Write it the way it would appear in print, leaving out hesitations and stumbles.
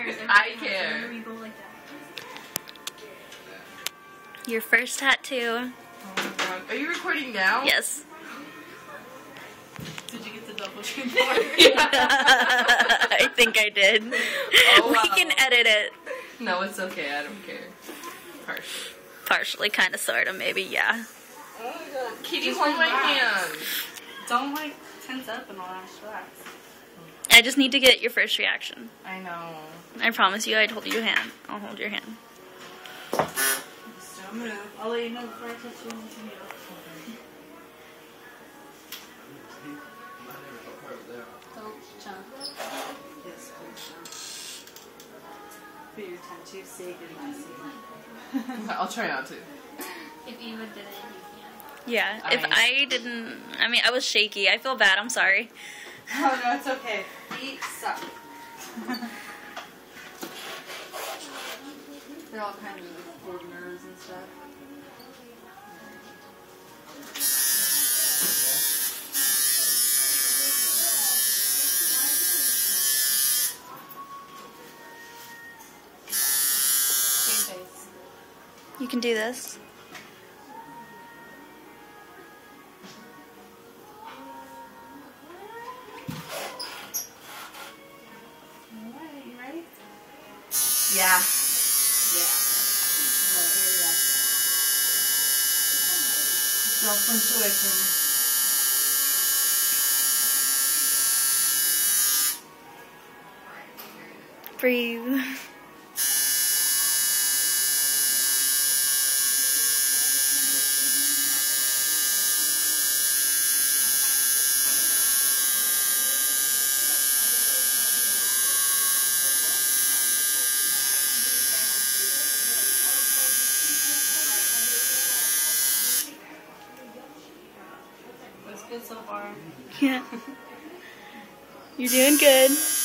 cares? I care. We go like that. Your first tattoo. Oh my god. Are you recording now? Yes. Did you get the double chin? I think I did. Oh, wow. We can edit it. No, it's okay. I don't care. Partially. Partially, kind of, sort of, maybe, yeah. Oh my god. Kitty, hold my hand. Don't like tense up and all that. Relax. I just need to get your first reaction. I know. I promise you I'd hold your hand. I'll hold your hand. Just don't move. I'll let you know before I touch you. Don't jump. Yes, please jump. Put your tattoo safe and messy. I'll try not to. If Eva did it, you can. Yeah, if I didn't, I mean, I was shaky. I feel bad. I'm sorry. Oh no, it's okay. Feet suck. They're all kind of old nerves and stuff. Same face. You can do this. Alright, you ready? Yeah. Yeah. Right, here we go. Self-intuition. Breathe. Looks good so far. Yeah. You're doing good.